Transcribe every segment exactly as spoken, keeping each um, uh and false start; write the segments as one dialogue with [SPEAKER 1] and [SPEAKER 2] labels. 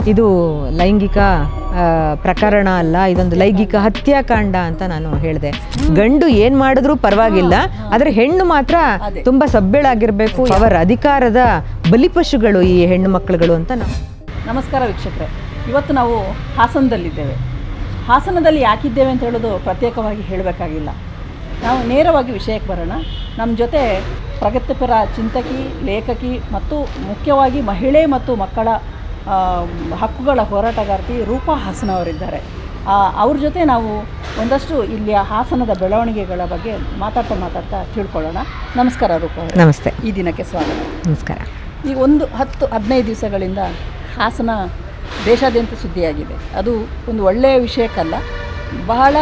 [SPEAKER 1] ಇದು ಲೈಂಗಿಕ ಪ್ರಕರಣ ಅಲ್ಲ, ಇದೊಂದು ಲೈಂಗಿಕ ಹತ್ಯಾಕಾಂಡ ಅಂತ ನಾನು ಹೇಳಿದೆ. ಗಂಡು ಏನು ಮಾಡಿದ್ರೂ ಪರವಾಗಿಲ್ಲ, ಆದರೆ ಹೆಣ್ಣು ಮಾತ್ರ ತುಂಬ ಸಭ್ಯಳಾಗಿರಬೇಕು. ಅವರ ಅಧಿಕಾರದ ಬಲಿಪಶುಗಳು ಈ ಹೆಣ್ಣು ಮಕ್ಕಳುಗಳು ಅಂತ ನಾವು.
[SPEAKER 2] ನಮಸ್ಕಾರ ವೀಕ್ಷಕರೇ, ಇವತ್ತು ನಾವು ಹಾಸನದಲ್ಲಿದ್ದೇವೆ. ಹಾಸನದಲ್ಲಿ ಯಾಕಿದ್ದೇವೆ ಅಂತ ಹೇಳೋದು ಪ್ರತ್ಯೇಕವಾಗಿ ಹೇಳಬೇಕಾಗಿಲ್ಲ. ನಾವು ನೇರವಾಗಿ ವಿಷಯಕ್ಕೆ ಬರೋಣ. ನಮ್ಮ ಜೊತೆ ಪ್ರಗತಿಪರ ಚಿಂತಕಿ, ಲೇಖಕಿ ಮತ್ತು ಮುಖ್ಯವಾಗಿ ಮಹಿಳೆ ಮತ್ತು ಮಕ್ಕಳ ಹಕ್ಕುಗಳ ಹೋರಾಟಗಾರ್ತಿ ರೂಪಾ ಹಾಸನ ಅವರಿದ್ದಾರೆ. ಅವ್ರ ಜೊತೆ ನಾವು ಒಂದಷ್ಟು ಇಲ್ಲಿಯ ಹಾಸನದ ಬೆಳವಣಿಗೆಗಳ ಬಗ್ಗೆ ಮಾತಾಡ್ತಾ ಮಾತಾಡ್ತಾ ತಿಳ್ಕೊಳ್ಳೋಣ. ನಮಸ್ಕಾರ ರೂಪಾ ಅವರೇ.
[SPEAKER 1] ನಮಸ್ತೆ.
[SPEAKER 2] ಈ ದಿನಕ್ಕೆ ಸ್ವಾಗತ.
[SPEAKER 1] ನಮಸ್ಕಾರ.
[SPEAKER 2] ಈಗ ಒಂದು ಹತ್ತು ಹದಿನೈದು ದಿವಸಗಳಿಂದ ಹಾಸನ ದೇಶಾದ್ಯಂತ ಸುದ್ದಿಯಾಗಿದೆ. ಅದು ಒಂದು ಒಳ್ಳೆಯ ವಿಷಯಕ್ಕಲ್ಲ, ಬಹಳ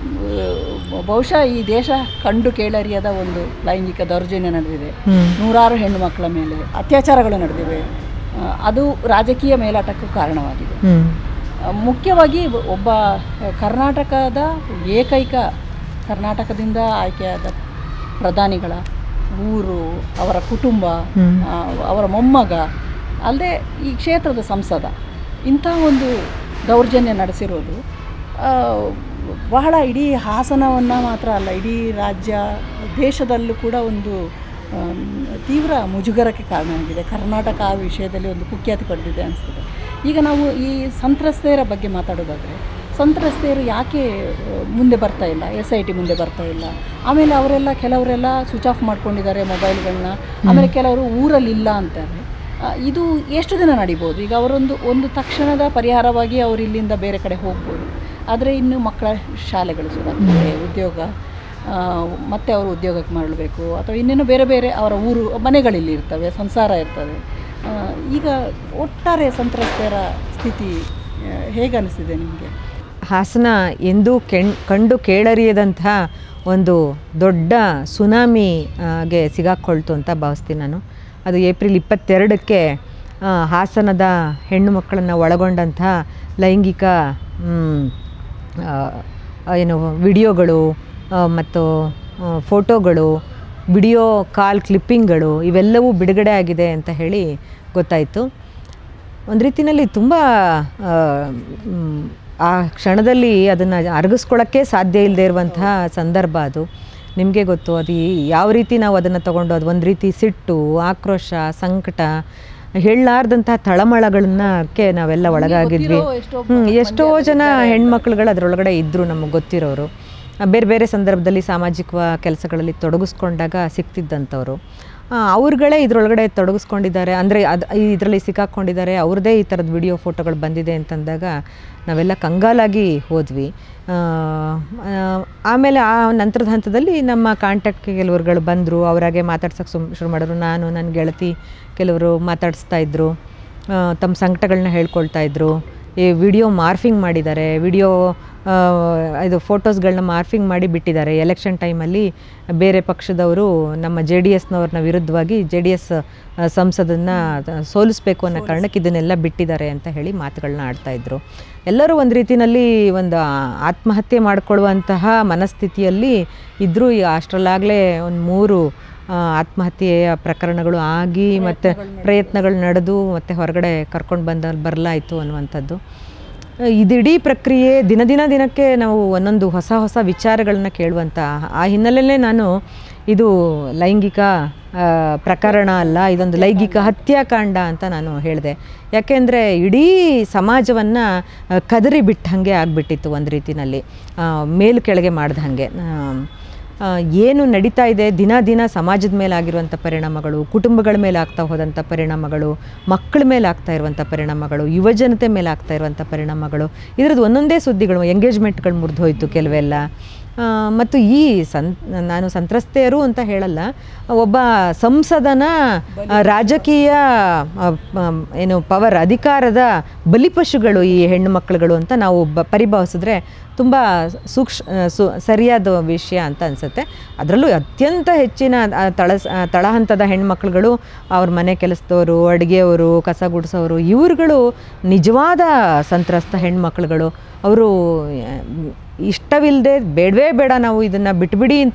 [SPEAKER 2] ಬಹುಶಃ ಈ ದೇಶ ಕಂಡು ಕೇಳರಿಯದ ಒಂದು ಲೈಂಗಿಕ ದೌರ್ಜನ್ಯ ನಡೆದಿದೆ. ನೂರಾರು ಹೆಣ್ಣು ಮಕ್ಕಳ ಮೇಲೆ ಅತ್ಯಾಚಾರಗಳು ನಡೆದಿವೆ. ಅದು ರಾಜಕೀಯ ಮೇಲಾಟಕ್ಕೂ ಕಾರಣವಾಗಿದೆ. ಮುಖ್ಯವಾಗಿ ಒಬ್ಬ ಕರ್ನಾಟಕದ ಏಕೈಕ ಕರ್ನಾಟಕದಿಂದ ಆಯ್ಕೆಯಾದ ಪ್ರಧಾನಿಗಳ ಊರು, ಅವರ ಕುಟುಂಬ, ಅವರ ಮೊಮ್ಮಗ, ಅಲ್ಲದೆ ಈ ಕ್ಷೇತ್ರದ ಸಂಸದ ಇಂಥ ಒಂದು ದೌರ್ಜನ್ಯ ನಡೆಸಿರೋದು ಬಹಳ ಇಡೀ ಹಾಸನವನ್ನು ಮಾತ್ರ ಅಲ್ಲ, ಇಡೀ ರಾಜ್ಯ ದೇಶದಲ್ಲೂ ಕೂಡ ಒಂದು ತೀವ್ರ ಮುಜುಗರಕ್ಕೆ ಕಾರಣ ಆಗಿದೆ. ಕರ್ನಾಟಕ ಆ ವಿಷಯದಲ್ಲಿ ಒಂದು ಕುಖ್ಯಾತಿ ಪಡೆದಿದೆ ಅನಿಸ್ತದೆ. ಈಗ ನಾವು ಈ ಸಂತ್ರಸ್ತೆಯರ ಬಗ್ಗೆ ಮಾತಾಡೋದಾದರೆ, ಸಂತ್ರಸ್ತೆಯರು ಯಾಕೆ ಮುಂದೆ ಬರ್ತಾ ಇಲ್ಲ, ಎಸ್ ಐ ಟಿ ಮುಂದೆ ಬರ್ತಾ ಇಲ್ಲ. ಆಮೇಲೆ ಅವರೆಲ್ಲ ಕೆಲವರೆಲ್ಲ ಸ್ವಿಚ್ ಆಫ್ ಮಾಡ್ಕೊಂಡಿದ್ದಾರೆ ಮೊಬೈಲ್ಗಳನ್ನ. ಆಮೇಲೆ ಕೆಲವರು ಊರಲ್ಲಿಲ್ಲ ಅಂತಾರೆ. ಇದು ಎಷ್ಟು ದಿನ ನಡಿಬೋದು? ಈಗ ಅವರೊಂದು ಒಂದು ತಕ್ಷಣದ ಪರಿಹಾರವಾಗಿ ಅವರು ಇಲ್ಲಿಂದ ಬೇರೆ ಕಡೆ ಹೋಗ್ಬೋದು. ಆದರೆ ಇನ್ನು ಮಕ್ಕಳ ಶಾಲೆಗಳು ಶುರುವಾಗ್ತದೆ, ಉದ್ಯೋಗ, ಮತ್ತು ಅವರು ಉದ್ಯೋಗಕ್ಕೆ ಮಾಡಬೇಕು, ಅಥವಾ ಇನ್ನೇನು ಬೇರೆ ಬೇರೆ ಅವರ ಊರು ಮನೆಗಳಲ್ಲಿ ಇರ್ತವೆ, ಸಂಸಾರ ಇರ್ತವೆ. ಈಗ ಒಟ್ಟಾರೆ ಸಂತ್ರಸ್ತೆಯರ ಸ್ಥಿತಿ ಹೇಗೆ ಅನಿಸಿದೆ ನಿಮಗೆ?
[SPEAKER 1] ಹಾಸನ ಎಂದೂ ಕೆಣ್ ಕಂಡು ಕೇಳರಿಯದಂತಹ ಒಂದು ದೊಡ್ಡ ಸುನಾಮಿಗೆ ಸಿಗಾಕ್ಕೊಳ್ತು ಅಂತ ಭಾವಿಸ್ತೀನಿ ನಾನು. ಅದು ಏಪ್ರಿಲ್ ಇಪ್ಪತ್ತೆರಡಕ್ಕೆ ಹಾಸನದ ಹೆಣ್ಣು ಮಕ್ಕಳನ್ನು ಒಳಗೊಂಡಂಥ ಲೈಂಗಿಕ ಏನು ವಿಡಿಯೋಗಳು ಮತ್ತು ಫೋಟೋಗಳು, ವಿಡಿಯೋ ಕಾಲ್ ಕ್ಲಿಪ್ಪಿಂಗ್ಗಳು ಇವೆಲ್ಲವೂ ಬಿಡುಗಡೆ ಆಗಿದೆ ಅಂತ ಹೇಳಿ ಗೊತ್ತಾಯಿತು. ಒಂದು ರೀತಿಯಲ್ಲಿ ತುಂಬ ಆ ಕ್ಷಣದಲ್ಲಿ ಅದನ್ನು ಅರಗಿಸ್ಕೊಳ್ಳೋಕ್ಕೆ ಸಾಧ್ಯ ಇಲ್ಲದೆ ಇರುವಂತಹ ಸಂದರ್ಭ ಅದು. ನಿಮಗೆ ಗೊತ್ತು ಅದು ಯಾವ ರೀತಿ ನಾವು ಅದನ್ನು ತಗೊಂಡು, ಅದು ಒಂದು ರೀತಿ ಸಿಟ್ಟು, ಆಕ್ರೋಶ, ಸಂಕಟ, ಹೇಳಲಾರ್ದಂತಹ ತಳಮಳಗಳನ್ನಕ್ಕೆ ನಾವೆಲ್ಲ ಒಳಗಾಗಿದ್ವಿ. ಹ್ಞೂ ಎಷ್ಟೋ ಜನ ಹೆಣ್ಮಕ್ಳುಗಳು ಅದರೊಳಗಡೆ ಇದ್ದರು, ನಮಗೆ ಗೊತ್ತಿರೋರು. ಬೇರೆ ಬೇರೆ ಸಂದರ್ಭದಲ್ಲಿ ಸಾಮಾಜಿಕ ಕೆಲಸಗಳಲ್ಲಿ ತೊಡಗಿಸ್ಕೊಂಡಾಗ ಸಿಗ್ತಿದ್ದಂಥವ್ರು ಅವ್ರುಗಳೇ ಇದರೊಳಗಡೆ ತೊಡಗಿಸ್ಕೊಂಡಿದ್ದಾರೆ, ಅಂದರೆ ಅದು ಇದರಲ್ಲಿ ಸಿಕ್ಕಾಕ್ಕೊಂಡಿದ್ದಾರೆ, ಅವ್ರದ್ದೇ ಈ ಥರದ ವಿಡಿಯೋ ಫೋಟೋಗಳು ಬಂದಿದೆ ಅಂತಂದಾಗ ನಾವೆಲ್ಲ ಕಂಗಾಲಾಗಿ ಹೋದ್ವಿ. ಆಮೇಲೆ ಆ ನಂತರದ ಹಂತದಲ್ಲಿ ನಮ್ಮ ಕಾಂಟ್ಯಾಕ್ಟ್ಗೆ ಕೆಲವ್ರುಗಳು ಬಂದರು, ಅವರಾಗೆ ಮಾತಾಡ್ಸೋಕ್ಕೆ ಸುಮ್ ಶುರು ಮಾಡಿದ್ರು. ನಾನು ನನ್ನ ಗೆಳತಿ ಕೆಲವರು ಮಾತಾಡಿಸ್ತಾಯಿದ್ರು, ತಮ್ಮ ಸಂಕಟಗಳನ್ನ ಹೇಳ್ಕೊಳ್ತಾ ಇದ್ರು. ಈ ವಿಡಿಯೋ ಮಾರ್ಫಿಂಗ್ ಮಾಡಿದ್ದಾರೆ, ವಿಡಿಯೋ ಇದು ಫೋಟೋಸ್ಗಳನ್ನ ಮಾರ್ಫಿಂಗ್ ಮಾಡಿ ಬಿಟ್ಟಿದ್ದಾರೆ. ಎಲೆಕ್ಷನ್ ಟೈಮಲ್ಲಿ ಬೇರೆ ಪಕ್ಷದವರು ನಮ್ಮ ಜೆ ಡಿ ಎಸ್ನವ್ರನ್ನ ವಿರುದ್ಧವಾಗಿ ಜೆ ಡಿ ಎಸ್ ಸಂಸದನ್ನು ಸೋಲಿಸಬೇಕು ಅನ್ನೋ ಕಾರಣಕ್ಕೆ ಇದನ್ನೆಲ್ಲ ಬಿಟ್ಟಿದ್ದಾರೆ ಅಂತ ಹೇಳಿ ಮಾತುಗಳನ್ನ ಆಡ್ತಾಯಿದ್ರು. ಎಲ್ಲರೂ ಒಂದು ರೀತಿಯಲ್ಲಿ ಒಂದು ಆತ್ಮಹತ್ಯೆ ಮಾಡಿಕೊಳ್ಳುವಂತಹ ಮನಸ್ಥಿತಿಯಲ್ಲಿ ಇದ್ದರು. ಈಗ ಅಷ್ಟರಲ್ಲಾಗಲೇ ಒಂದು ಮೂರು ಆತ್ಮಹತ್ಯೆಯ ಪ್ರಕರಣಗಳು ಆಗಿ ಮತ್ತು ಪ್ರಯತ್ನಗಳು ನಡೆದು ಮತ್ತು ಹೊರಗಡೆ ಕರ್ಕೊಂಡು ಬಂದ ಬರಲಾಯಿತು ಅನ್ನುವಂಥದ್ದು. ಇದಿಡೀ ಪ್ರಕ್ರಿಯೆ ದಿನ ದಿನ ದಿನಕ್ಕೆ ನಾವು ಒಂದೊಂದು ಹೊಸ ಹೊಸ ವಿಚಾರಗಳನ್ನ ಕೇಳುವಂಥ ಆ ಹಿನ್ನೆಲೆಯಲ್ಲೇ ನಾನು ಇದು ಲೈಂಗಿಕ ಪ್ರಕರಣ ಅಲ್ಲ, ಇದೊಂದು ಲೈಂಗಿಕ ಹತ್ಯಾಕಾಂಡ ಅಂತ ನಾನು ಹೇಳಿದೆ. ಯಾಕೆಂದರೆ ಇಡೀ ಸಮಾಜವನ್ನು ಕದರಿ ಬಿಟ್ಟ ಹಾಗೆ ಆಗಿಬಿಟ್ಟಿತ್ತು, ಒಂದು ರೀತಿಯಲ್ಲಿ ಮೇಲು ಕೆಳಗೆ ಮಾಡಿದ ಹಾಗೆ. ಏನು ನಡೀತಾ ಇದೆ ದಿನ ದಿನ ಸಮಾಜದ ಮೇಲೆ ಆಗಿರುವಂಥ ಪರಿಣಾಮಗಳು, ಕುಟುಂಬಗಳ ಮೇಲೆ ಆಗ್ತಾ ಹೋದಂಥ ಪರಿಣಾಮಗಳು, ಮಕ್ಕಳ ಮೇಲೆ ಆಗ್ತಾ ಇರುವಂಥ ಪರಿಣಾಮಗಳು, ಯುವಜನತೆ ಮೇಲೆ ಆಗ್ತಾ ಇರುವಂಥ ಪರಿಣಾಮಗಳು, ಇದರದ್ದು ಒಂದೊಂದೇ ಸುದ್ದಿಗಳು. ಎಂಗೇಜ್ಮೆಂಟ್ಗಳು ಮುರಿದು ಹೋಯಿತು ಕೆಲವೆಲ್ಲ. ಮತ್ತು ಈ ಸಂ ನಾನು ಸಂತ್ರಸ್ತೆಯರು ಅಂತ ಹೇಳಲ್ಲ, ಒಬ್ಬ ಸಂಸದನ ರಾಜಕೀಯ ಏನು ಪವರ್, ಅಧಿಕಾರದ ಬಲಿಪಶುಗಳು ಈ ಹೆಣ್ಣು ಮಕ್ಕಳುಗಳು ಅಂತ ನಾವು ಬ ಪರಿಭಾವಿಸಿದ್ರೆ ತುಂಬ ಸೂಕ್ಷ ಸು ಸರಿಯಾದ ವಿಷಯ ಅಂತ ಅನಿಸುತ್ತೆ. ಅದರಲ್ಲೂ ಅತ್ಯಂತ ಹೆಚ್ಚಿನ ತಳ ತಳಹಂತದ ಹೆಣ್ಮಕ್ಳುಗಳು, ಅವ್ರ ಮನೆ ಕೆಲಸದವರು, ಅಡುಗೆಯವರು, ಕಸ ಗುಡಿಸೋರು, ಇವ್ರುಗಳು ನಿಜವಾದ ಸಂತ್ರಸ್ತ ಹೆಣ್ಮಕ್ಳುಗಳು. ಅವರು ಇಷ್ಟವಿಲ್ಲದೆ ಬೇಡವೇ ಬೇಡ ನಾವು ಇದನ್ನು ಬಿಟ್ಬಿಡಿ ಅಂತ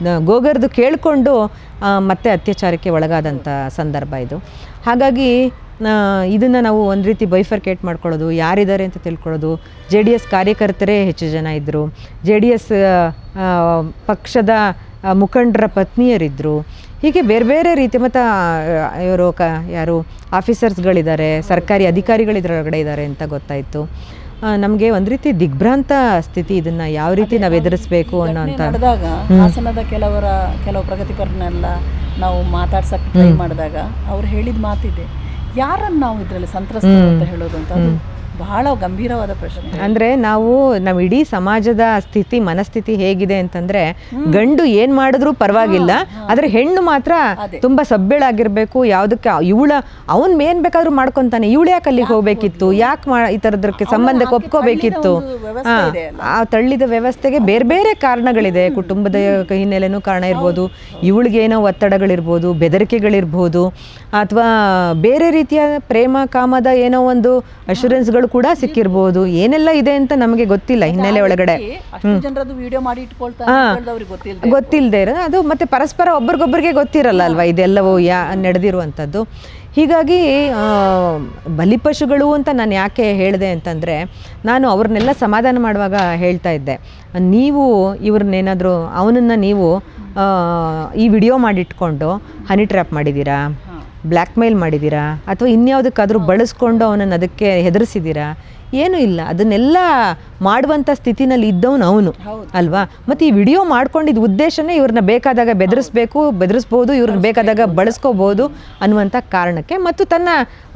[SPEAKER 1] ಗೋಗರ್ದು ಕೇಳಿಕೊಂಡು ಮತ್ತೆ ಅತ್ಯಾಚಾರಕ್ಕೆ ಒಳಗಾದಂಥ ಸಂದರ್ಭ ಇದು. ಹಾಗಾಗಿ ಇದನ್ನು ನಾವು ಒಂದು ರೀತಿ ಬೈಫರ್ಕೇಟ್ ಮಾಡ್ಕೊಳ್ಳೋದು, ಯಾರಿದ್ದಾರೆ ಅಂತ ತಿಳ್ಕೊಳ್ಳೋದು. ಜೆ ಡಿ ಎಸ್ ಕಾರ್ಯಕರ್ತರೇ ಹೆಚ್ಚು ಜನ ಇದ್ದರು, ಜೆ ಡಿ ಎಸ್ ಪಕ್ಷದ ಮುಖಂಡರ ಪತ್ನಿಯರಿದ್ದರು. ಹೀಗೆ ಬೇರೆ ಬೇರೆ ರೀತಿ ಮತ್ತು ಇವರು ಕ ಯಾರು ಆಫೀಸರ್ಸ್ಗಳಿದ್ದಾರೆ, ಸರ್ಕಾರಿ ಅಧಿಕಾರಿಗಳಿದ್ರೊಳಗಡೆ ಇದ್ದಾರೆ ಅಂತ ಗೊತ್ತಾಯಿತು. ನಮಗೆ ಒಂದು ರೀತಿ ದಿಗ್ಭ್ರಾಂತ ಸ್ಥಿತಿ. ಇದನ್ನು ಯಾವ ರೀತಿ ನಾವು ಎದುರಿಸಬೇಕು ಅನ್ನೋ ಅಂತ
[SPEAKER 2] ನಡೆದಾಗ ಹಾಸನದ ಕೆಲವರ ಕೆಲವು ಪ್ರಗತಿಪರನೆಲ್ಲ ನಾವು ಮಾತಾಡ್ಸಕ್ಕೆ ಟ್ರೈ ಮಾಡಿದಾಗ ಅವ್ರು ಹೇಳಿದ ಮಾತಿದೆ, ಯಾರನ್ನು ನಾವು ಇದರಲ್ಲಿ ಸಂತ್ರಸ್ತರು ಅಂತ ಹೇಳೋದು ಅಂತ. ಅದು ಬಹಳ ಗಂಭೀರವಾದ ಪ್ರಶ್ನೆ.
[SPEAKER 1] ಅಂದರೆ ನಾವು ನಮ್ಮ ಇಡೀ ಸಮಾಜದ ಸ್ಥಿತಿ ಮನಸ್ಥಿತಿ ಹೇಗಿದೆ ಅಂತಂದರೆ, ಗಂಡು ಏನು ಮಾಡಿದ್ರೂ ಪರವಾಗಿಲ್ಲ, ಆದರೆ ಹೆಣ್ಣು ಮಾತ್ರ ತುಂಬ ಸಬ್ಬೆಳಾಗಿರಬೇಕು. ಯಾವುದಕ್ಕೆ ಇವಳ ಅವನು ಏನು ಬೇಕಾದ್ರೂ ಮಾಡ್ಕೊತಾನೆ, ಇವಳು ಯಾಕೆ ಅಲ್ಲಿಗೆ ಹೋಗಬೇಕಿತ್ತು, ಯಾಕೆ ಮಾ ಈ ಥರದಕ್ಕೆ ಸಂಬಂಧಕ್ಕೆ ಒಪ್ಕೋಬೇಕಿತ್ತು. ಹಾಂ, ಆ ತಳ್ಳಿದ ವ್ಯವಸ್ಥೆಗೆ ಬೇರೆ ಬೇರೆ ಕಾರಣಗಳಿದೆ. ಕುಟುಂಬದ ಹಿನ್ನೆಲೆನೂ ಕಾರಣ ಇರ್ಬೋದು, ಇವಳಿಗೇನೋ ಒತ್ತಡಗಳಿರ್ಬೋದು, ಬೆದರಿಕೆಗಳಿರ್ಬೋದು, ಅಥವಾ ಬೇರೆ ರೀತಿಯ ಪ್ರೇಮ ಕಾಮದ ಏನೋ ಒಂದು ಅಶೂರೆನ್ಸ್ಗಳು ಕೂಡ ಸಿಕ್ಕಿರ್ಬೋದು. ಏನೆಲ್ಲ ಇದೆ ಅಂತ ನಮಗೆ ಗೊತ್ತಿಲ್ಲ ಹಿನ್ನೆಲೆ ಒಳಗಡೆ. ಗೊತ್ತಿಲ್ಲದೆ ಇರೋ ಅದು ಮತ್ತೆ ಪರಸ್ಪರ ಒಬ್ರಿಗೊಬ್ರಿಗೆ ಗೊತ್ತಿರಲ್ಲ ಅಲ್ವಾ ಇದೆಲ್ಲವೂ ಯಾ ನಡೆದಿರುವಂಥದ್ದು. ಹೀಗಾಗಿ ಬಲಿಪಶುಗಳು ಅಂತ ನಾನು ಯಾಕೆ ಹೇಳಿದೆ ಅಂತಂದರೆ, ನಾನು ಅವ್ರನ್ನೆಲ್ಲ ಸಮಾಧಾನ ಮಾಡುವಾಗ ಹೇಳ್ತಾ ಇದ್ದೆ, ನೀವು ಇವ್ರನ್ನೇನಾದರೂ ಅವನನ್ನು ನೀವು ಈ ವಿಡಿಯೋ ಮಾಡಿಟ್ಕೊಂಡು ಹನಿ ಟ್ರ್ಯಾಪ್ ಮಾಡಿದ್ದೀರಾ, ಬ್ಲ್ಯಾಕ್ ಮೇಲ್ ಮಾಡಿದ್ದೀರಾ, ಅಥವಾ ಇನ್ಯಾವುದಕ್ಕಾದರೂ ಬಳಸ್ಕೊಂಡು ಅವನನ್ನು ಅದಕ್ಕೆ ಹೆದರಿಸಿದ್ದೀರಾ? ಏನೂ ಇಲ್ಲ. ಅದನ್ನೆಲ್ಲ ಮಾಡುವಂಥ ಸ್ಥಿತಿನಲ್ಲಿ ಇದ್ದವನು ಅವನು ಅಲ್ವಾ. ಮತ್ತು ಈ ವಿಡಿಯೋ ಮಾಡ್ಕೊಂಡಿದ್ದ ಉದ್ದೇಶನೇ ಇವ್ರನ್ನ ಬೇಕಾದಾಗ ಬೆದರಿಸ್ಬೇಕು, ಬೆದರಿಸ್ಬೋದು, ಇವ್ರನ್ನ ಬೇಕಾದಾಗ ಬಳಸ್ಕೋಬೋದು ಅನ್ನುವಂಥ ಕಾರಣಕ್ಕೆ, ಮತ್ತು ತನ್ನ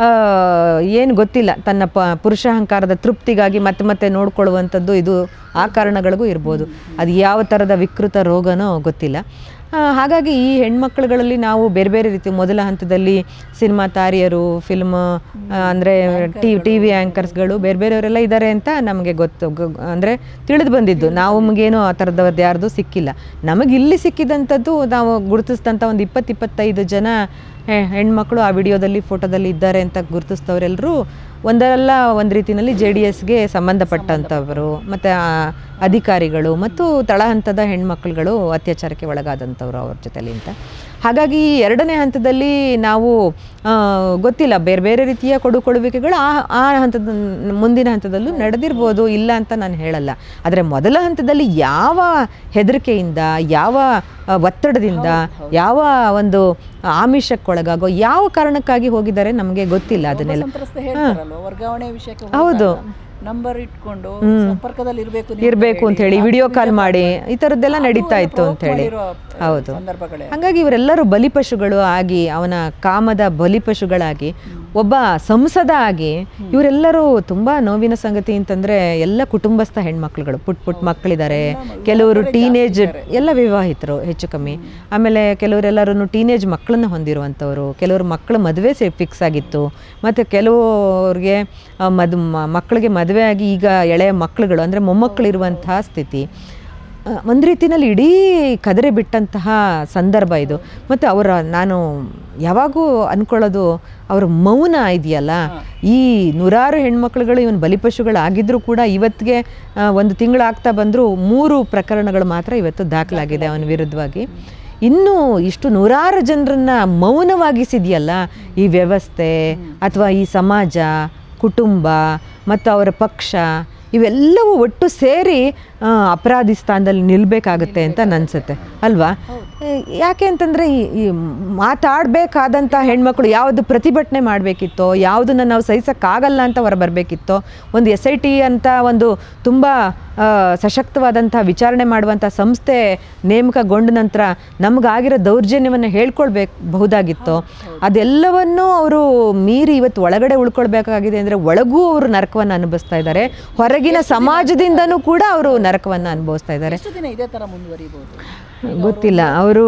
[SPEAKER 1] ಏನು ಗೊತ್ತಿಲ್ಲ, ತನ್ನ ಪ ಪುರುಷಾಹಂಕಾರದ ತೃಪ್ತಿಗಾಗಿ ಮತ್ತೆ ಮತ್ತೆ ನೋಡ್ಕೊಳ್ಳುವಂಥದ್ದು, ಇದು ಆ ಕಾರಣಗಳಿಗೂ ಇರ್ಬೋದು. ಅದು ಯಾವ ಥರದ ವಿಕೃತ ರೋಗನೋ ಗೊತ್ತಿಲ್ಲ. ಹಾಗಾಗಿ ಈ ಹೆಣ್ಮಕ್ಳುಗಳಲ್ಲಿ ನಾವು ಬೇರೆ ಬೇರೆ ರೀತಿ ಮೊದಲ ಹಂತದಲ್ಲಿ ಸಿನಿಮಾ ತಾರಿಯರು, ಫಿಲ್ಮ್ ಅಂದರೆ ಟಿ ಟಿ ವಿ ಆ್ಯಂಕರ್ಸ್ಗಳು ಬೇರೆ ಬೇರೆಯವರೆಲ್ಲ ಇದ್ದಾರೆ ಅಂತ ನಮಗೆ ಗೊತ್ತು, ಅಂದರೆ ತಿಳಿದು ಬಂದಿದ್ದು. ನಾವು ನಮಗೇನು ಆ ಥರದವ್ರದ್ದು ಯಾರ್ದು ಸಿಕ್ಕಿಲ್ಲ. ನಮಗೆ ಇಲ್ಲಿ ಸಿಕ್ಕಿದಂಥದ್ದು ನಾವು ಗುರುತಿಸಿದಂಥ ಒಂದು ಇಪ್ಪತ್ತು ಇಪ್ಪತ್ತೈದು ಜನ ಹೆಣ್ಮಕ್ಳು ಆ ವಿಡಿಯೋದಲ್ಲಿ ಫೋಟೋದಲ್ಲಿ ಇದ್ದಾರೆ ಅಂತ ಗುರುತಿಸಿದವರೆಲ್ಲರೂ ಒಂದಲ್ಲ ಒಂದು ರೀತಿಯಲ್ಲಿ ಜೆ ಡಿ ಎಸ್ಗೆ ಸಂಬಂಧಪಟ್ಟಂಥವರು, ಮತ್ತು ಅಧಿಕಾರಿಗಳು ಮತ್ತು ತಳಹಂತದ ಹೆಣ್ಮಕ್ಳುಗಳು ಅತ್ಯಾಚಾರಕ್ಕೆ ಒಳಗಾದಂಥವ್ರು ಅವ್ರ ಜೊತೆಲಿ ಅಂತ. ಹಾಗಾಗಿ ಎರಡನೇ ಹಂತದಲ್ಲಿ ನಾವು ಗೊತ್ತಿಲ್ಲ, ಬೇರೆ ಬೇರೆ ರೀತಿಯ ಕೊಡುಕೊಳ್ಳುವಿಕೆಗಳು ಆ ಆ ಹಂತದ ಮುಂದಿನ ಹಂತದಲ್ಲೂ ನಡೆದಿರ್ಬೋದು, ಇಲ್ಲ ಅಂತ ನಾನು ಹೇಳಲ್ಲ. ಆದರೆ ಮೊದಲ ಹಂತದಲ್ಲಿ ಯಾವ ಹೆದರಿಕೆಯಿಂದ, ಯಾವ ಒತ್ತಡದಿಂದ, ಯಾವ ಒಂದು ಆಮಿಷಕ್ಕೊಳಗಾಗೋ ಯಾವ ಕಾರಣಕ್ಕಾಗಿ ಹೋಗಿದ್ದಾರೆ ನಮಗೆ ಗೊತ್ತಿಲ್ಲ. ಅದನ್ನೆಲ್ಲ
[SPEAKER 2] ವರ್ಗಾವಣೆ ವಿಷಯಕ್ಕೆ
[SPEAKER 1] ಹೌದು
[SPEAKER 2] ನಂಬರ್ ಇಟ್ಕೊಂಡು ಸಂಪರ್ಕದಲ್ಲಿ ಇರಬೇಕು
[SPEAKER 1] ಇರಬೇಕು ಅಂತ ಹೇಳಿ ವಿಡಿಯೋ ಕಾಲ್ ಮಾಡಿ ಈ ಥರದ್ದೆಲ್ಲ ನಡೀತಾ ಇತ್ತು ಅಂತ ಹೇಳಿ. ಹೌದು, ಹಾಗಾಗಿ ಇವರೆಲ್ಲರೂ ಬಲಿಪಶುಗಳು ಆಗಿ, ಅವನ ಕಾಮದ ಬಲಿಪಶುಗಳಾಗಿ, ಒಬ್ಬ ಸಂಸದ ಆಗಿ ಇವರೆಲ್ಲರೂ ತುಂಬ ನೋವಿನ ಸಂಗತಿ ಅಂತಂದರೆ, ಎಲ್ಲ ಕುಟುಂಬಸ್ಥ ಹೆಣ್ಮಕ್ಳುಗಳು, ಪುಟ್ ಪುಟ್ ಮಕ್ಕಳಿದ್ದಾರೆ, ಕೆಲವರು ಟೀನೇಜ್, ಎಲ್ಲ ವಿವಾಹಿತರು ಹೆಚ್ಚು ಕಮ್ಮಿ, ಆಮೇಲೆ ಕೆಲವರೆಲ್ಲರೂ ಟೀನೇಜ್ ಮಕ್ಕಳನ್ನ ಹೊಂದಿರುವಂಥವ್ರು, ಕೆಲವರು ಮಕ್ಕಳು ಮದುವೆ ಫಿಕ್ಸ್ ಆಗಿತ್ತು, ಮತ್ತು ಕೆಲವ್ರಿಗೆ ಮದ್ ಮಕ್ಕಳಿಗೆ ಮದುವೆ ಆಗಿ ಈಗ ಎಳೆಯ ಮಕ್ಕಳುಗಳು ಅಂದರೆ ಮೊಮ್ಮಕ್ಕಳಿರುವಂತಹ ಸ್ಥಿತಿ. ಒಂದು ರೀತಿಯಲ್ಲಿ ಇಡೀ ಕದರಿ ಬಿಟ್ಟಂತಹ ಸಂದರ್ಭ ಇದು. ಮತ್ತು ಅವರ ನಾನು ಯಾವಾಗೂ ಅಂದ್ಕೊಳ್ಳೋದು, ಅವ್ರ ಮೌನ ಇದೆಯಲ್ಲ, ಈ ನೂರಾರು ಹೆಣ್ಮಕ್ಳುಗಳು ಇವನ್ ಬಲಿಪಶುಗಳಾಗಿದ್ದರೂ ಕೂಡ ಇವತ್ತಿಗೆ ಒಂದು ತಿಂಗಳಾಗ್ತಾ ಬಂದರೂ ಮೂರು ಪ್ರಕರಣಗಳು ಮಾತ್ರ ಇವತ್ತು ದಾಖಲಾಗಿದೆ ಅವನ ವಿರುದ್ಧವಾಗಿ. ಇನ್ನೂ ಇಷ್ಟು ನೂರಾರು ಜನರನ್ನು ಮೌನವಾಗಿಸಿದೆಯಲ್ಲ ಈ ವ್ಯವಸ್ಥೆ, ಅಥವಾ ಈ ಸಮಾಜ, ಕುಟುಂಬ ಮತ್ತು ಅವರ ಪಕ್ಷ, ಇವೆಲ್ಲವೂ ಒಟ್ಟು ಸೇರಿ ಅಪರಾಧಿ ಸ್ಥಾನದಲ್ಲಿ ನಿಲ್ಲಬೇಕಾಗುತ್ತೆ ಅಂತ ಅನಿಸುತ್ತೆ ಅಲ್ವಾ. ಯಾಕೆ ಅಂತಂದರೆ ಈ ಮಾತಾಡಬೇಕಾದಂಥ ಹೆಣ್ಮಕ್ಳು ಯಾವುದು ಪ್ರತಿಭಟನೆ ಮಾಡಬೇಕಿತ್ತೋ, ಯಾವುದನ್ನು ನಾವು ಸಹಿಸೋಕ್ಕಾಗಲ್ಲ ಅಂತ ಹೊರ ಬರಬೇಕಿತ್ತೋ, ಒಂದು ಎಸ್ ಐ ಟಿ ಅಂತ ಒಂದು ತುಂಬ ಸಶಕ್ತವಾದಂಥ ವಿಚಾರಣೆ ಮಾಡುವಂಥ ಸಂಸ್ಥೆ ನೇಮಕಗೊಂಡ ನಂತರ ನಮಗಾಗಿರೋ ದೌರ್ಜನ್ಯವನ್ನು ಹೇಳ್ಕೊಳ್ಬೇಕು ಬಹುದಾಗಿತ್ತು. ಅದೆಲ್ಲವನ್ನೂ ಅವರು ಮೀರಿ ಇವತ್ತು ಒಳಗಡೆ ಉಳ್ಕೊಳ್ಬೇಕಾಗಿದೆ. ಅಂದರೆ ಒಳಗೂ ಅವರು ನರಕವನ್ನು ಅನುಭವಿಸ್ತಾ ಇದ್ದಾರೆ, ಹೊರಗಿನ ಸಮಾಜದಿಂದನೂ ಕೂಡ ಅವರು ನರಕವನ್ನು ಅನುಭವಿಸ್ತಾ ಇದ್ದಾರೆ. ಗೊತ್ತಿಲ್ಲ, ಅವರು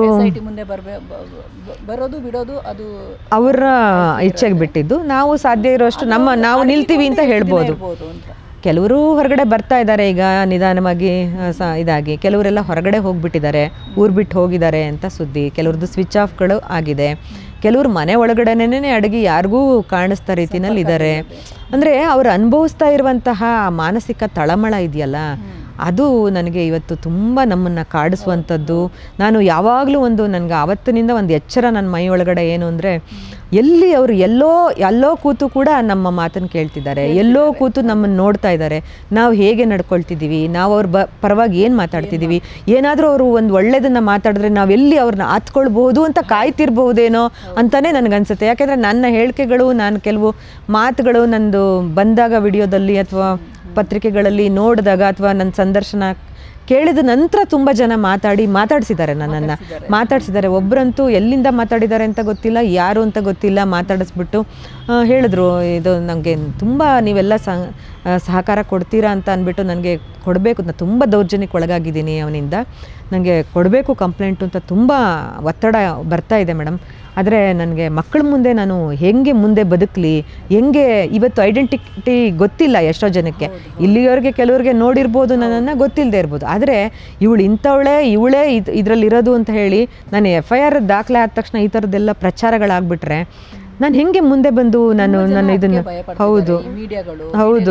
[SPEAKER 2] ಬರೋದು ಬಿಡೋದು ಅದು
[SPEAKER 1] ಅವರ ಇಚ್ಛೆಗೆ ಬಿಟ್ಟಿದ್ದು. ನಾವು ಸಾಧ್ಯ ಇರೋಷ್ಟು ನಮ್ಮ ನಾವು ನಿಲ್ತೀವಿ ಅಂತ ಹೇಳ್ಬೋದು. ಕೆಲವರು ಹೊರಗಡೆ ಬರ್ತಾ ಇದ್ದಾರೆ ಈಗ ನಿಧಾನವಾಗಿ ಸ ಇದಾಗಿ, ಕೆಲವರೆಲ್ಲ ಹೊರಗಡೆ ಹೋಗಿಬಿಟ್ಟಿದ್ದಾರೆ, ಊರು ಬಿಟ್ಟು ಹೋಗಿದ್ದಾರೆ ಅಂತ ಸುದ್ದಿ. ಕೆಲವ್ರದ್ದು ಸ್ವಿಚ್ ಆಫ್ಗಳು ಆಗಿದೆ, ಕೆಲವರು ಮನೆ ಒಳಗಡೆನೇ ಅಡಗಿ ಯಾರಿಗೂ ಕಾಣಿಸ್ತಾ ರೀತಿನಲ್ಲಿ ಇದ್ದಾರೆ. ಅಂದರೆ ಅವರು ಅನುಭವಿಸ್ತಾ ಇರುವಂತಹ ಮಾನಸಿಕ ತಳಮಳ ಇದೆಯಲ್ಲ, ಅದು ನನಗೆ ಇವತ್ತು ತುಂಬ ನಮ್ಮನ್ನು ಕಾಡಿಸುವಂಥದ್ದು. ನಾನು ಯಾವಾಗಲೂ ಒಂದು ನನಗೆ ಆವತ್ತಿನಿಂದ ಒಂದು ಎಚ್ಚರ ನನ್ನ ಮೈ ಒಳಗಡೆ ಏನು ಅಂದರೆ, ಎಲ್ಲಿ ಅವರು ಎಲ್ಲೋ ಎಲ್ಲೋ ಕೂತು ಕೂಡ ನಮ್ಮ ಮಾತನ್ನು ಕೇಳ್ತಿದ್ದಾರೆ, ಎಲ್ಲೋ ಕೂತು ನಮ್ಮನ್ನು ನೋಡ್ತಾ ಇದ್ದಾರೆ, ನಾವು ಹೇಗೆ ನಡ್ಕೊಳ್ತಿದ್ದೀವಿ, ನಾವು ಅವ್ರ ಬ ಪರವಾಗಿ ಏನು ಮಾತಾಡ್ತಿದ್ದೀವಿ, ಏನಾದರೂ ಅವರು ಒಂದು ಒಳ್ಳೆಯದನ್ನು ಮಾತಾಡಿದ್ರೆ ನಾವು ಎಲ್ಲಿ ಅವ್ರನ್ನ ಹತ್ಕೊಳ್ಬಹುದು ಅಂತ ಕಾಯ್ತಿರ್ಬಹುದೇನೋ ಅಂತಲೇ ನನಗನ್ಸುತ್ತೆ. ಯಾಕೆಂದರೆ ನನ್ನ ಹೇಳಿಕೆಗಳು, ನಾನು ಕೆಲವು ಮಾತುಗಳು ನಂದು ಬಂದಾಗ ವಿಡಿಯೋದಲ್ಲಿ ಅಥವಾ ಪತ್ರಿಕೆಗಳಲ್ಲಿ ನೋಡಿದಾಗ ಅಥವಾ ನನ್ನ ಸಂದರ್ಶನ ಕೇಳಿದ ನಂತರ ತುಂಬ ಜನ ಮಾತಾಡಿ ಮಾತಾಡಿಸಿದ್ದಾರೆ, ನನ್ನನ್ನು ಮಾತಾಡಿಸಿದ್ದಾರೆ. ಒಬ್ಬರಂತೂ ಎಲ್ಲಿಂದ ಮಾತಾಡಿದ್ದಾರೆ ಅಂತ ಗೊತ್ತಿಲ್ಲ, ಯಾರು ಅಂತ ಗೊತ್ತಿಲ್ಲ, ಮಾತಾಡಿಸ್ಬಿಟ್ಟು ಹೇಳಿದ್ರು, ಇದು ನನಗೆ ತುಂಬ ನೀವೆಲ್ಲ ಸಹಕಾರ ಕೊಡ್ತೀರಾ ಅಂತ ಅಂದ್ಬಿಟ್ಟು ನನಗೆ ಕೊಡಬೇಕು, ನಾನು ತುಂಬ ದೌರ್ಜನ್ಯಕ್ಕೆ ಒಳಗಾಗಿದ್ದೀನಿ, ಅವನಿಂದ ನನಗೆ ಕೊಡಬೇಕು ಕಂಪ್ಲೇಂಟು ಅಂತ ತುಂಬ ಒತ್ತಡ ಬರ್ತಾ ಇದೆ ಮೇಡಮ್. ಆದರೆ ನನಗೆ ಮಕ್ಕಳ ಮುಂದೆ ನಾನು ಹೆಂಗೆ ಮುಂದೆ ಬದುಕಲಿ, ಹೆಂಗೆ ಇವತ್ತು ಐಡೆಂಟಿಟಿ ಗೊತ್ತಿಲ್ಲ ಎಷ್ಟೋ ಜನಕ್ಕೆ, ಇಲ್ಲಿವರೆಗೆ ಕೆಲವ್ರಿಗೆ ನೋಡಿರ್ಬೋದು, ನನ್ನನ್ನು ಗೊತ್ತಿಲ್ಲದೆ ಇರ್ಬೋದು. ಆದರೆ ಇವಳು ಇಂಥವಳೇ, ಇವಳೇ ಇದು ಇದರಲ್ಲಿರೋದು ಅಂತ ಹೇಳಿ ನಾನು ಎಫ್ ಐ ಆರ್ ದಾಖಲೆ ಆದ ತಕ್ಷಣ ಈ ಥರದ್ದೆಲ್ಲ ಪ್ರಚಾರಗಳಾಗ್ಬಿಟ್ರೆ ನಾನು ಹೆಂಗೆ ಮುಂದೆ ಬಂದು ನಾನು ನನ್ನ ಇದನ್ನು ಹೌದು ಹೌದು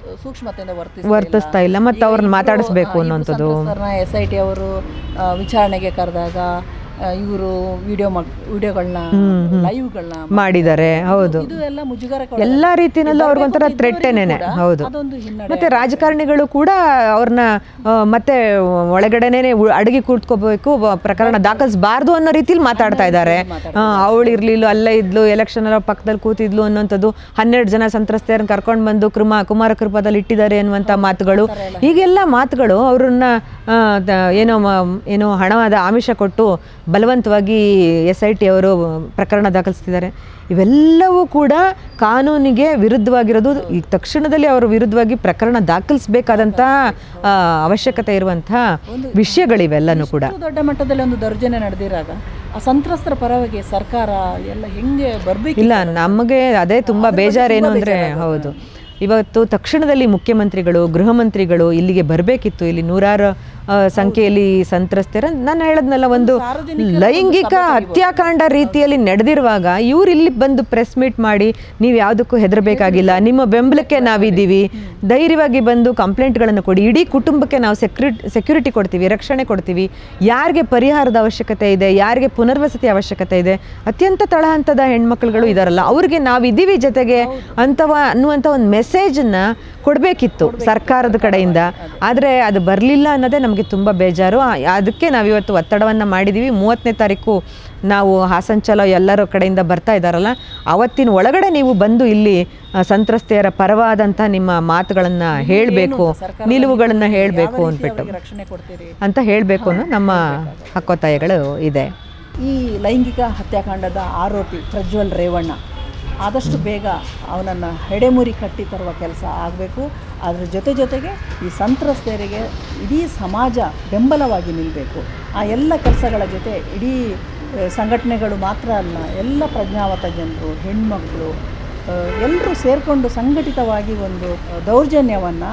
[SPEAKER 1] ವರ್ತಿಸ್ತಾ ಇಲ್ಲ, ಮತ್ತು ಅವ್ರನ್ನ ಮಾತಾಡಿಸ್ಬೇಕು ಅನ್ನೋಂಥದ್ದು.
[SPEAKER 2] ಎಸ್ ಐ ಟಿ ಅವರು ವಿಚಾರಣೆಗೆ ಕರೆದಾಗ ಇವರು ವಿಡಿಯೋ ವಿಡಿಯೋಗಳನ್ನ ಲೈವ್ಗಳನ್ನ
[SPEAKER 1] ಮಾಡಿದ್ದಾರೆ. ಹೌದು, ಎಲ್ಲ ರೀತಿಯಲ್ಲೂ ಅವ್ರಿಗೊಂಥರ ಥ್ರೆಟ್ಟೇನೆ. ಹೌದು, ಮತ್ತೆ ರಾಜಕಾರಣಿಗಳು ಕೂಡ ಅವ್ರನ್ನ ಮತ್ತೆ ಒಳಗಡೆನೇ ಅಡಗಿ ಕೂತ್ಕೋಬೇಕು, ಪ್ರಕರಣ ದಾಖಲಿಸಬಾರ್ದು ಅನ್ನೋ ರೀತಿಲಿ ಮಾತಾಡ್ತಾ ಇದ್ದಾರೆ. ಅವಳು ಇರ್ಲಿಲ್ಲ, ಅಲ್ಲೇ ಇದ್ಲು, ಎಲೆಕ್ಷನ್ ಎಲ್ಲ ಪಕ್ಕದಲ್ಲಿ ಕೂತಿದ್ಲು ಅನ್ನೋಂಥದ್ದು, ಹನ್ನೆರಡು ಜನ ಸಂತ್ರಸ್ತೆಯರನ್ನ ಕರ್ಕೊಂಡು ಬಂದು ಕೃಮ ಕುಮಾರ ಕೃಪದಲ್ಲಿ ಇಟ್ಟಿದ್ದಾರೆ ಅನ್ನುವಂಥ ಮಾತುಗಳು, ಹೀಗೆಲ್ಲ ಮಾತುಗಳು ಅವ್ರನ್ನ ಏನೋ ಏನೋ ಹಣವಾದ ಆಮಿಷ ಕೊಟ್ಟು ಬಲವಂತವಾಗಿ ಎಸ್ ಐ ಟಿ ಅವರು ಪ್ರಕರಣ ದಾಖಲಿಸ್ತಿದ್ದಾರೆ. ಇವೆಲ್ಲವೂ ಕೂಡ ಕಾನೂನಿಗೆ ವಿರುದ್ಧವಾಗಿರೋದು. ಈ ತಕ್ಷಣದಲ್ಲಿ ಅವರ ವಿರುದ್ಧವಾಗಿ ಪ್ರಕರಣ ದಾಖಲಿಸಬೇಕಾದಂಥ ಅವಶ್ಯಕತೆ ಇರುವಂಥ ವಿಷಯಗಳಿವೆಲ್ಲನೂ ಕೂಡ.
[SPEAKER 2] ದೊಡ್ಡ ಮಟ್ಟದಲ್ಲಿ ಒಂದು ದೌರ್ಜನ್ಯ ನಡೆದಿರಾಗ ಆ ಸಂತ್ರಸ್ತರ ಪರವಾಗಿ ಸರ್ಕಾರ ಎಲ್ಲ ಹೆಂಗೆ ಬರಬೇಕು?
[SPEAKER 1] ಇಲ್ಲ, ನಮಗೆ ಅದೇ ತುಂಬ ಬೇಜಾರೇನು ಅಂದರೆ, ಹೌದು, ಇವತ್ತು ತಕ್ಷಣದಲ್ಲಿ ಮುಖ್ಯಮಂತ್ರಿಗಳು, ಗೃಹ ಮಂತ್ರಿಗಳು ಇಲ್ಲಿಗೆ ಬರಬೇಕಿತ್ತು. ಇಲ್ಲಿ ನೂರಾರು ಸಂಖ್ಯೆಯಲ್ಲಿ ಸಂತ್ರಸ್ತರ, ನಾನು ಹೇಳದ್ನಲ್ಲ, ಒಂದು ಲೈಂಗಿಕ ಹತ್ಯಾಕಾಂಡ ರೀತಿಯಲ್ಲಿ ನಡೆದಿರುವಾಗ ಇವ್ರು ಇಲ್ಲಿ ಬಂದು ಪ್ರೆಸ್ ಮೀಟ್ ಮಾಡಿ ನೀವು ಯಾವುದಕ್ಕೂ ಹೆದರಬೇಕಾಗಿಲ್ಲ, ನಿಮ್ಮ ಬೆಂಬಲಕ್ಕೆ ನಾವಿದ್ದೀವಿ, ಧೈರ್ಯವಾಗಿ ಬಂದು ಕಂಪ್ಲೇಂಟ್ಗಳನ್ನು ಕೊಡಿ, ಇಡೀ ಕುಟುಂಬಕ್ಕೆ ನಾವು ಸೆಕ್ಯೂರಿಟಿ ಸೆಕ್ಯೂರಿಟಿ ಕೊಡ್ತೀವಿ, ರಕ್ಷಣೆ ಕೊಡ್ತೀವಿ, ಯಾರಿಗೆ ಪರಿಹಾರದ ಅವಶ್ಯಕತೆ ಇದೆ, ಯಾರಿಗೆ ಪುನರ್ವಸತಿ ಅವಶ್ಯಕತೆ ಇದೆ, ಅತ್ಯಂತ ತಳಹಂತದ ಹೆಣ್ಮಕ್ಳುಗಳು ಇದಾರಲ್ಲ ಅವ್ರಿಗೆ ನಾವಿದ್ದೀವಿ ಜೊತೆಗೆ ಅಂತವ ಅನ್ನುವಂಥ ಒಂದು ಮೆಸೇಜನ್ನು ಕೊಡಬೇಕಿತ್ತು ಸರ್ಕಾರದ ಕಡೆಯಿಂದ. ಆದರೆ ಅದು ಬರಲಿಲ್ಲ ಅನ್ನೋದೇ ನಮಗೆ ತುಂಬ ಬೇಜಾರು. ಅದಕ್ಕೆ ನಾವಿವತ್ತು ಒತ್ತಡವನ್ನು ಮಾಡಿದ್ದೀವಿ. ಮೂವತ್ತನೇ ತಾರೀಕು ನಾವು ಹಾಸನ ಚಲೋ ಎಲ್ಲರ ಕಡೆಯಿಂದ ಬರ್ತಾ ಇದ್ದಾರಲ್ಲ, ಆವತ್ತಿನ ಒಳಗಡೆ ನೀವು ಬಂದು ಇಲ್ಲಿ ಸಂತ್ರಸ್ತೆಯರ ಪರವಾದಂಥ ನಿಮ್ಮ ಮಾತುಗಳನ್ನು ಹೇಳಬೇಕು, ನಿಲುವುಗಳನ್ನು ಹೇಳಬೇಕು ಅಂದ್ಬಿಟ್ಟು ಅಂತ ಹೇಳಬೇಕು ಅನ್ನೋ ನಮ್ಮ ಹಕ್ಕೊತ್ತಾಯಗಳು ಇದೆ.
[SPEAKER 2] ಈ ಲೈಂಗಿಕ ಹತ್ಯಾಕಾಂಡದ ಆರೋಪಿ ಪ್ರಜ್ವಲ್ ರೇವಣ್ಣ ಆದಷ್ಟು ಬೇಗ ಅವನನ್ನು ಹೆಡೆಮುರಿ ಕಟ್ಟಿ ತರುವ ಕೆಲಸ ಆಗಬೇಕು. ಅದರ ಜೊತೆ ಜೊತೆಗೆ ಈ ಸಂತ್ರಸ್ತೆಯರಿಗೆ ಇಡೀ ಸಮಾಜ ಬೆಂಬಲವಾಗಿ ನಿಲ್ಲಬೇಕು. ಆ ಎಲ್ಲ ಕೆಲಸಗಳ ಜೊತೆ ಇಡೀ ಸಂಘಟನೆಗಳು ಮಾತ್ರ ಅಲ್ಲ, ಎಲ್ಲ ಪ್ರಜ್ಞಾವತ ಜನರು, ಹೆಣ್ಮಕ್ಳು ಎಲ್ಲರೂ ಸೇರಿಕೊಂಡು ಸಂಘಟಿತವಾಗಿ ಒಂದು ದೌರ್ಜನ್ಯವನ್ನು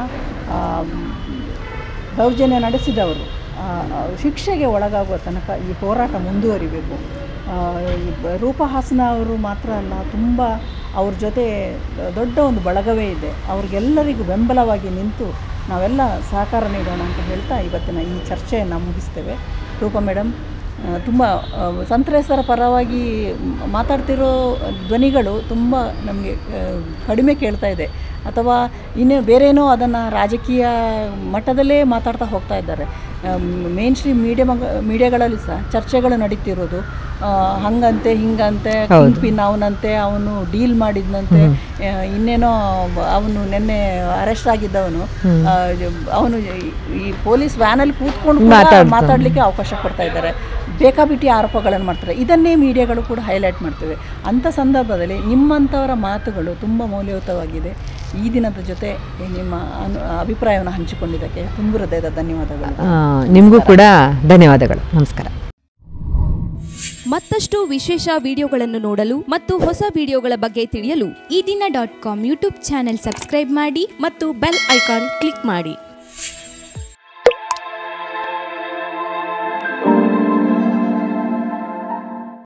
[SPEAKER 2] ದೌರ್ಜನ್ಯ ನಡೆಸಿದವರು ಶಿಕ್ಷೆಗೆ ಒಳಗಾಗುವ ತನಕ ಈ ಹೋರಾಟ ಮುಂದುವರಿಬೇಕು. ರೂಪಾ ಹಾಸನ ಅವರು ಮಾತ್ರ ಅಲ್ಲ, ತುಂಬ ಅವ್ರ ಜೊತೆ ದೊಡ್ಡ ಒಂದು ಬಳಗವೇ ಇದೆ. ಅವ್ರಿಗೆಲ್ಲರಿಗೂ ಬೆಂಬಲವಾಗಿ ನಿಂತು ನಾವೆಲ್ಲ ಸಹಕಾರ ನೀಡೋಣ ಅಂತ ಹೇಳ್ತಾ ಇವತ್ತಿನ ಈ ಚರ್ಚೆಯನ್ನು ಮುಗಿಸ್ತೇವೆ. ರೂಪಾ ಮೇಡಮ್, ತುಂಬ ಸಂತ್ರಸ್ತರ ಪರವಾಗಿ ಮಾತಾಡ್ತಿರೋ ಧ್ವನಿಗಳು ತುಂಬ ನಮಗೆ ಕಡಿಮೆ ಕೇಳ್ತಾ ಇದೆ, ಅಥವಾ ಇನ್ನೂ ಬೇರೇನೋ ಅದನ್ನು ರಾಜಕೀಯ ಮಟ್ಟದಲ್ಲೇ ಮಾತಾಡ್ತಾ ಹೋಗ್ತಾ ಇದ್ದಾರೆ. ಮೇನ್ ಸ್ಟ್ರೀಮ್ ಮೀಡಿಯಾ ಮೀಡಿಯಾಗಳಲ್ಲಿ ಸಹ ಚರ್ಚೆಗಳು ನಡೀತಿರೋದು, ಹಂಗಂತೆ ಹಿಂಗಂತೆ, ಪಿನ್ ಅವನಂತೆ, ಅವನು ಡೀಲ್ ಮಾಡಿದ್ನಂತೆ, ಇನ್ನೇನೋ ಅವನು ನಿನ್ನೆ ಅರೆಸ್ಟ್ ಆಗಿದ್ದವನು, ಅವನು ಈ ಪೊಲೀಸ್ ವ್ಯಾನಲ್ಲಿ ಕೂತ್ಕೊಂಡು ಮಾತಾಡಲಿಕ್ಕೆ ಅವಕಾಶ ಕೊಡ್ತಾ ಇದ್ದಾರೆ, ಬೇಕಾಬಿಟ್ಟಿ ಆರೋಪಗಳನ್ನು ಮಾಡ್ತಾರೆ. ಇದನ್ನೇ ಮೀಡಿಯಾಗಳು ಕೂಡ ಹೈಲೈಟ್ ಮಾಡ್ತವೆ. ಅಂಥ ಸಂದರ್ಭದಲ್ಲಿ ನಿಮ್ಮಂಥವರ ಮಾತುಗಳು ತುಂಬ ಮೌಲ್ಯಯುತವಾಗಿದೆ. ಈ ದಿನದ ಜೊತೆ ನಿಮ್ಮ ಅನು ಅಭಿಪ್ರಾಯವನ್ನು ಹಂಚಿಕೊಂಡಿದ್ದಕ್ಕೆ ತುಂಬ ಹೃದಯದ ಧನ್ಯವಾದಗಳು.
[SPEAKER 1] ನಿಮಗೂ ಕೂಡ ಧನ್ಯವಾದಗಳು. ನಮಸ್ಕಾರ.
[SPEAKER 3] ಮತ್ತಷ್ಟು ವಿಶೇಷ ವಿಡಿಯೋಗಳನ್ನು ನೋಡಲು ಮತ್ತು ಹೊಸ ವಿಡಿಯೋಗಳ ಬಗ್ಗೆ ತಿಳಿಯಲು Eedina dot com YouTube channel subscribe ಮಾಡಿ ಮತ್ತು ಬೆಲ್ ಐಕಾನ್ ಕ್ಲಿಕ್ ಮಾಡಿ.